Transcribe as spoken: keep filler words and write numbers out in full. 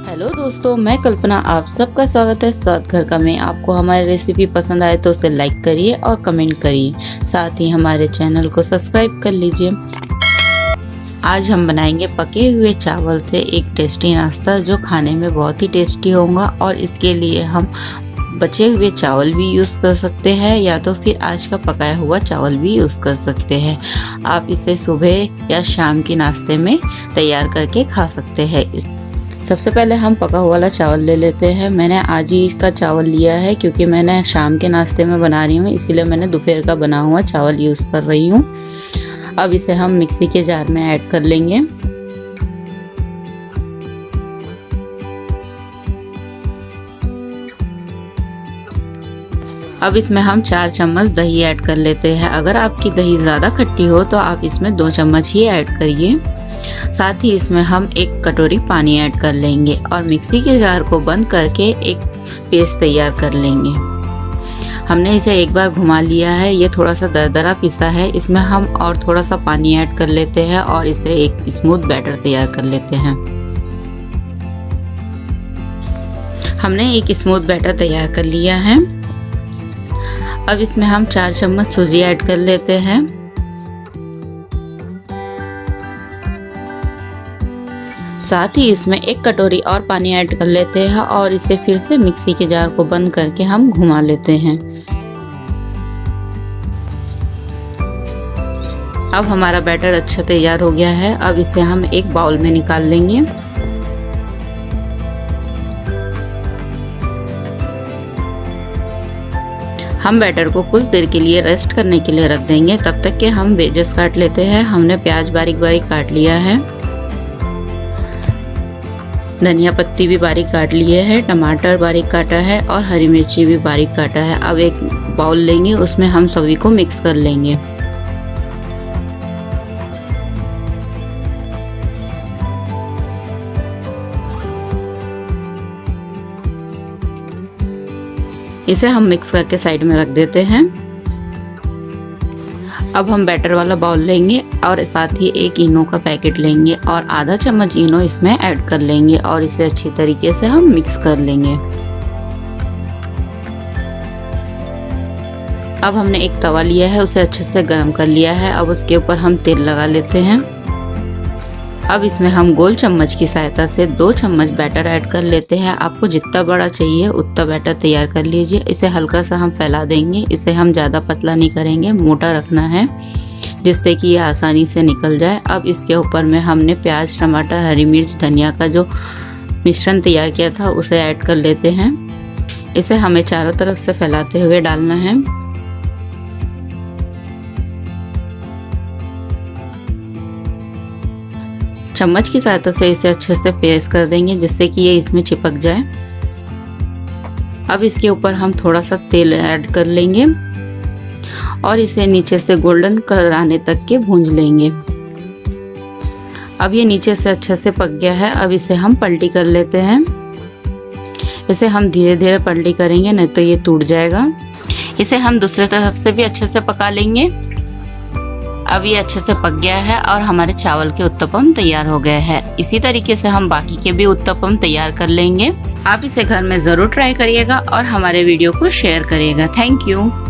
Hello दोस्तों, मैं कल्पना, आप सबका स्वागत है स्वाद घर का में। आपको हमारी रेसिपी पसंद आए तो उसे लाइक करिए और कमेंट करिए, साथ ही हमारे चैनल को सब्सक्राइब कर लीजिए। आज हम बनाएंगे पके हुए चावल से एक टेस्टी नाश्ता जो खाने में बहुत ही टेस्टी होगा। और इसके लिए हम बचे हुए चावल भी यूज़ कर सकते हैं या तो फिर आज का पकाया हुआ चावल भी यूज़ कर सकते हैं। आप इसे सुबह या शाम के नाश्ते में तैयार करके खा सकते हैं। सबसे पहले हम पका हुआ वाला चावल ले लेते हैं। मैंने आज ही का चावल लिया है क्योंकि मैंने शाम के नाश्ते में बना रही हूँ, इसीलिए मैंने दोपहर का बना हुआ चावल यूज़ कर रही हूँ। अब इसे हम मिक्सी के जार में ऐड कर लेंगे। अब इसमें हम चार चम्मच दही ऐड कर लेते हैं। अगर आपकी दही ज़्यादा खट्टी हो तो आप इसमें दो चम्मच ही ऐड करिए। साथ ही इसमें हम एक कटोरी पानी ऐड कर लेंगे और मिक्सी के जार को बंद करके एक पेस्ट तैयार कर लेंगे। हमने इसे एक बार घुमा लिया है, ये थोड़ा सा दरदरा पिसा है। इसमें हम और थोड़ा सा पानी ऐड कर लेते हैं और इसे एक स्मूथ बैटर तैयार कर लेते हैं। हमने एक स्मूथ बैटर तैयार कर लिया है। अब इसमें हम चार चम्मच सूजी ऐड कर लेते हैं। साथ ही इसमें एक कटोरी और पानी ऐड कर लेते हैं और इसे फिर से मिक्सी के जार को बंद करके हम घुमा लेते हैं। अब हमारा बैटर अच्छा तैयार हो गया है। अब इसे हम एक बाउल में निकाल लेंगे। हम बैटर को कुछ देर के लिए रेस्ट करने के लिए रख देंगे। तब तक के हम वेजेस काट लेते हैं। हमने प्याज बारीक बारीक काट लिया है, धनिया पत्ती भी बारीक काट लिए है, टमाटर बारीक काटा है और हरी मिर्ची भी बारीक काटा है। अब एक बाउल लेंगे, उसमें हम सभी को मिक्स कर लेंगे। इसे हम मिक्स करके साइड में रख देते हैं। अब हम बैटर वाला बाउल लेंगे और साथ ही एक इनो का पैकेट लेंगे और आधा चम्मच इनो इसमें ऐड कर लेंगे और इसे अच्छी तरीके से हम मिक्स कर लेंगे। अब हमने एक तवा लिया है, उसे अच्छे से गर्म कर लिया है। अब उसके ऊपर हम तेल लगा लेते हैं। अब इसमें हम गोल चम्मच की सहायता से दो चम्मच बैटर ऐड कर लेते हैं। आपको जितना बड़ा चाहिए उतना बैटर तैयार कर लीजिए। इसे हल्का सा हम फैला देंगे। इसे हम ज़्यादा पतला नहीं करेंगे, मोटा रखना है जिससे कि ये आसानी से निकल जाए। अब इसके ऊपर में हमने प्याज, टमाटर, हरी मिर्च, धनिया का जो मिश्रण तैयार किया था उसे ऐड कर लेते हैं। इसे हमें चारों तरफ से फैलाते हुए डालना है। चम्मच की सहायता से इसे अच्छे से प्रेस कर देंगे जिससे कि ये इसमें चिपक जाए। अब इसके ऊपर हम थोड़ा सा तेल ऐड कर लेंगे और इसे नीचे से गोल्डन कलर आने तक के भूंज लेंगे। अब ये नीचे से अच्छे से पक गया है। अब इसे हम पलटी कर लेते हैं। इसे हम धीरे धीरे पलटी करेंगे, नहीं तो ये टूट जाएगा। इसे हम दूसरे तरफ से भी अच्छे से पका लेंगे। अब ये अच्छे से पक गया है और हमारे चावल के उत्तपम तैयार हो गए हैं। इसी तरीके से हम बाकी के भी उत्तपम तैयार कर लेंगे। आप इसे घर में ज़रूर ट्राई करिएगा और हमारे वीडियो को शेयर करिएगा। Thank you.